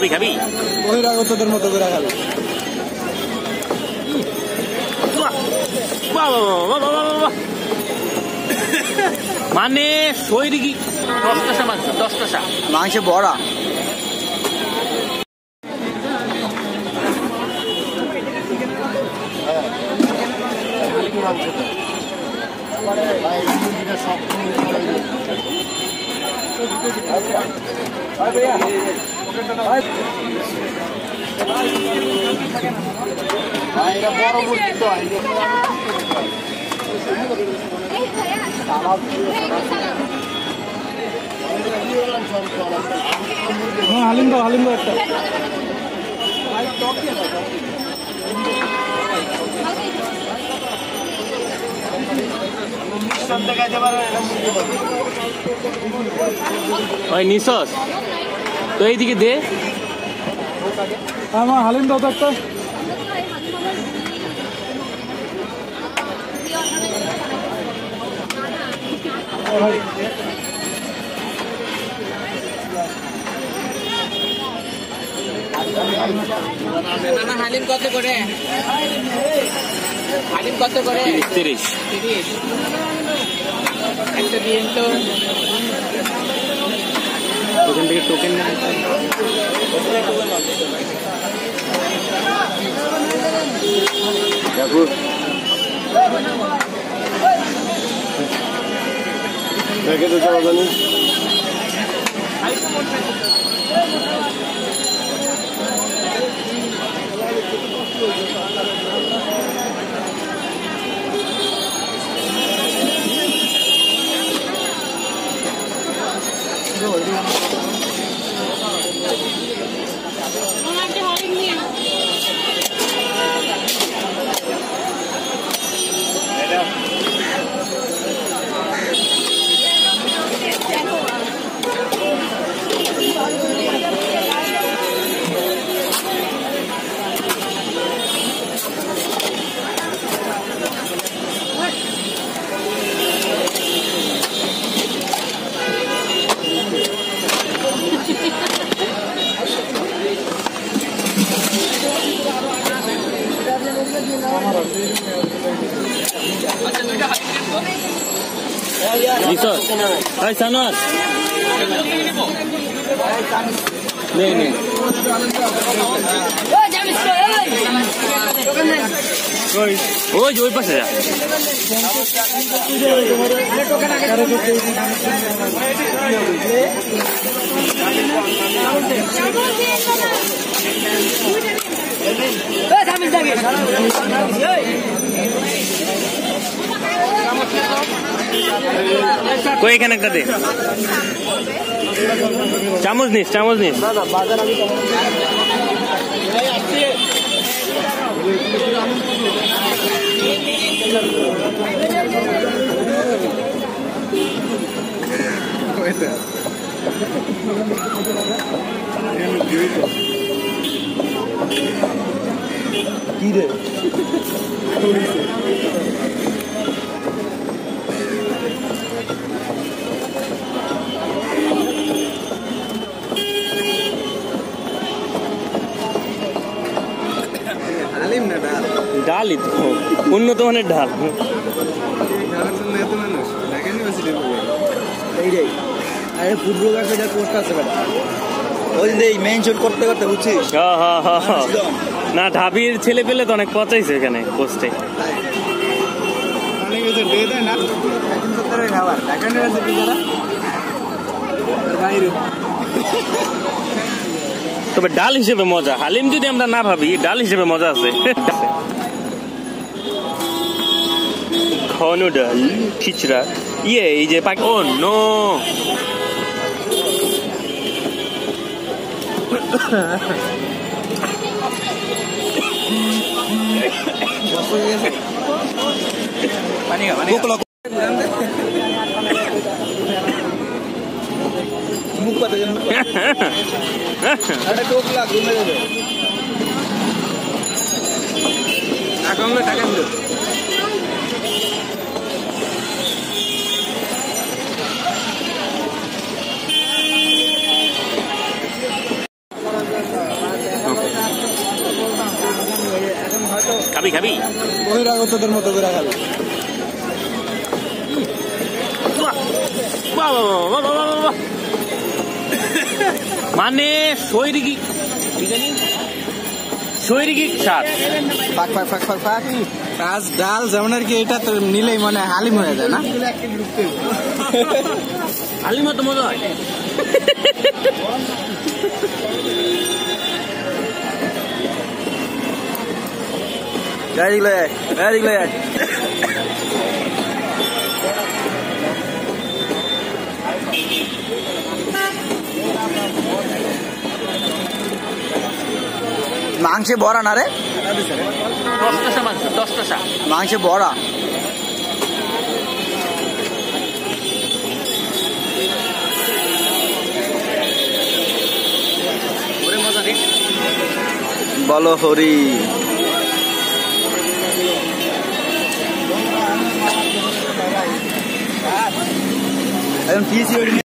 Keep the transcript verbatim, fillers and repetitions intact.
খাবি খাবি বহিরাগতদের মতো করে খাবি। মানে শরীরে কি দশটা মাংস দশটা মাংস বড়া হালিম দাও হালিম দাও একটা নিশস তো এইদিকে দে আমার হালিম দাও তো একটা হালিম কত করে হালিম কত করে তিরিশ তিরিশ একটা দিন তো ওখান থেকে টোকেন না দেখো দেখে তো যাওয়া জানি Hai Sanas. Nih nih. Oh jauh pas ya. কই এখানে একটা দে চামচ নিস চামচ নিস না না বাজার আমি কি রে ডালই তো উন্নত মানের ডাল না ঢাবির ছেলে পেলে তো অনেক পচাইছে এখানে পোস্টে তবে ডাল হিসেবে মজা হালিম যদি আমরা না ভাবি ডাল হিসেবে মজা আছে ঘন ডাল খিচড়া ইয়ে এই যে পাক ও নো মুখ পাতে টোকলা ঘুমে যাবে টাকা টাকা দিল খাবি খাবি বহিরাগতদের মতো করে খাবে। বাহ, বাহ, বাহ, বাহ, বাহ, বাহ, বাহ। মানে শৈরিকি কি জানি শৈরিকি স্বাদ। ফাঁক ফাঁক ফাঁক ফাঁক ফাঁক কাজ ডাল যেমন আর কি, এটা তো নিলেই মানে হালিম হয়ে যায় না? হালিম মতো মজা হয়। গাড়ি লয়ে গাড়ি লয়ে মাংসে বড়া না রে, দশটা মাংস দশটা মাংসে বড়া। মজা রে। বলো হরি। এখন কি